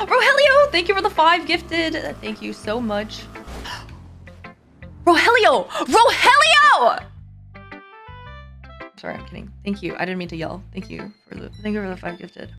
Rogelio, thank you for the 5 gifted. Thank you so much. Rogelio! Rogelio! Sorry, I'm kidding. Thank you. I didn't mean to yell. Thank you for the 5 gifted.